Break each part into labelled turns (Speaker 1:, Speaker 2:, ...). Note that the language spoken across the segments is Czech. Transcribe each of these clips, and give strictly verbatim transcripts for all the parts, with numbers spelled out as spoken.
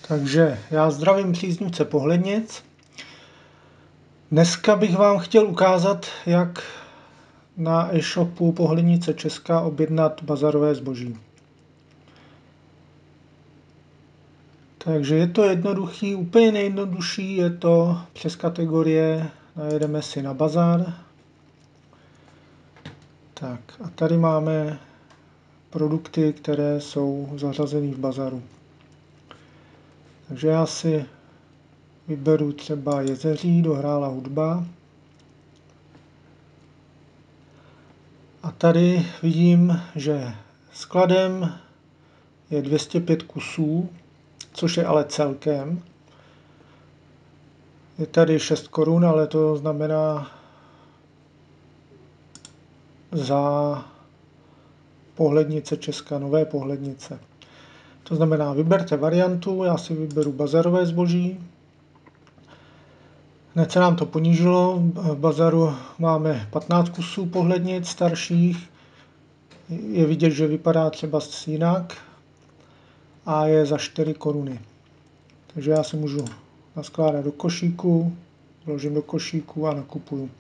Speaker 1: Takže já zdravím příznivce pohlednic. Dneska bych vám chtěl ukázat, jak na e-shopu Pohlednice Česká objednat bazarové zboží. Takže je to jednoduchý, úplně nejjednodušší je to přes kategorie, najedeme si na bazar. Tak a tady máme produkty, které jsou zařazeny v bazaru. Takže já si vyberu třeba Jezeří, dohrála hudba. A tady vidím, že skladem je dvě stě pět kusů, což je ale celkem. Je tady šest korun, ale to znamená za Pohlednice Česká, nové pohlednice. To znamená, vyberte variantu, já si vyberu bazarové zboží. Hned se nám to ponížilo, v bazaru máme patnáct kusů pohlednic starších. Je vidět, že vypadá třeba jinak a je za čtyři koruny. Takže já si můžu naskládat do košíku, vložím do košíku a nakupuju.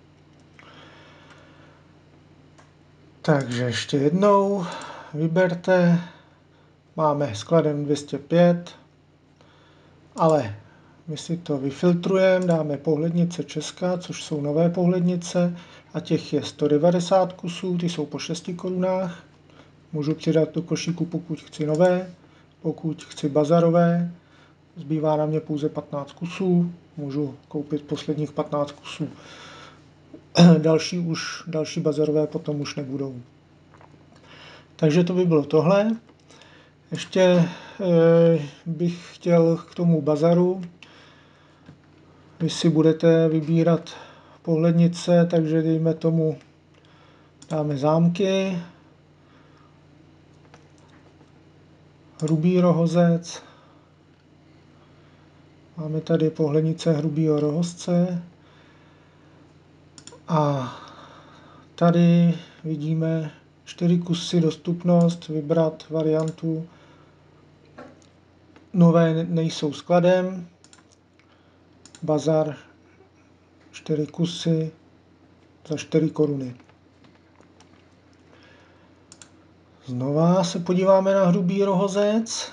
Speaker 1: Takže ještě jednou, vyberte, máme skladem dvě stě pět, ale my si to vyfiltrujeme, dáme Pohlednice Česká, což jsou nové pohlednice a těch je sto devadesát kusů, ty jsou po šesti korunách. Můžu přidat do košíku, pokud chci nové, pokud chci bazarové, zbývá na mě pouze patnáct kusů, můžu koupit posledních patnáct kusů. Další, už, další bazarové potom už nebudou. Takže to by bylo tohle. Ještě e, bych chtěl k tomu bazaru. Vy si budete vybírat pohlednice, takže dejme tomu, dáme zámky, hrubý rohozec, máme tady pohlednice hrubýho rohozce a tady vidíme čtyři kusy, dostupnost, vybrat variantu, nové nejsou skladem, bazar čtyři kusy za čtyři koruny. Znova se podíváme na hrubý rohozec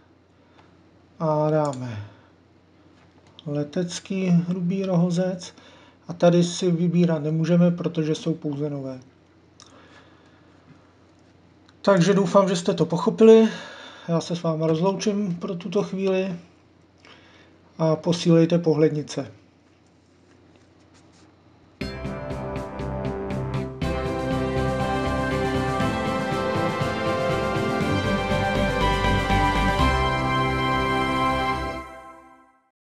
Speaker 1: a dáme letecký hrubý rohozec a tady si vybírat nemůžeme, protože jsou pouze nové. Takže doufám, že jste to pochopili. Já se s vámi rozloučím pro tuto chvíli a posílejte pohlednice.